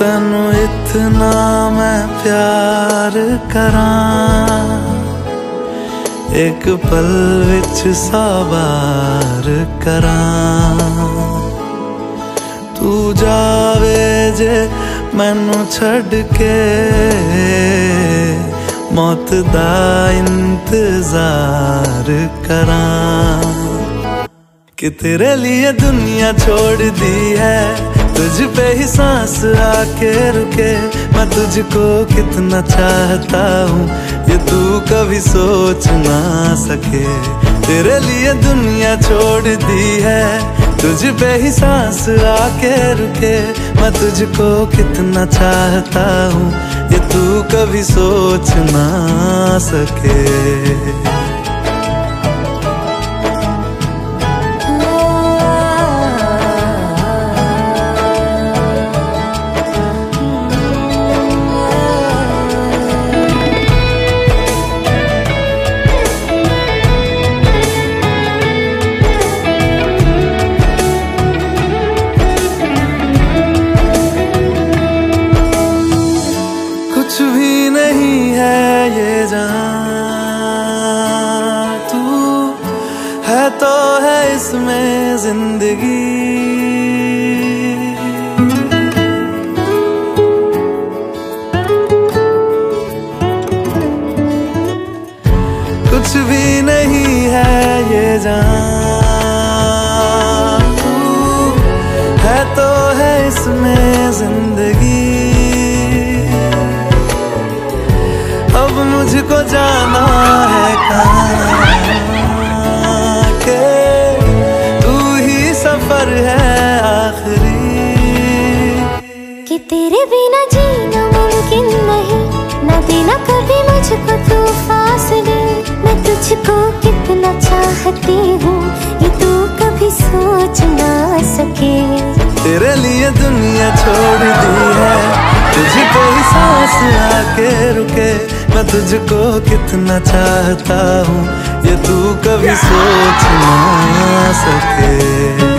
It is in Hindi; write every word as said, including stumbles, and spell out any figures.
तेनू इतना मैं प्यार करां, एक पल विच सौ बार करां। तू जावे जे मैनू छड़ के, मौत दा इंतजार करां। कि तेरे लिए दुनिया छोड़ दी है, तुझ पे ही सांस आके रुके। मैं तुझको कितना चाहता हूँ ये तू कभी सोच ना सके। तेरे लिए दुनिया छोड़ दी है, तुझ पे ही सांस आके रुके। मैं तुझको कितना चाहता हूँ ये तू कभी सोच ना सके। कुछ भी नहीं है ये जान, तू है तो है इसमें जिंदगी। कुछ भी नहीं है ये जान, तू है तो है इसमें जिंदगी। अब मुझको जाना है कहाँ के तू ही सफर है आखिरी। कि तेरे बिना जीना मुमकिन नहीं, ना देना कभी मुझको तू फासले। मैं तुझको कितना चाहती हूँ ये तू कभी सोच ना सके। तेरे लिए दुनिया छोड़ दी है, तुझ पे ही सांस आके रुके। मैं तुझको कितना चाहता हूँ ये तू कभी सोच ना सके।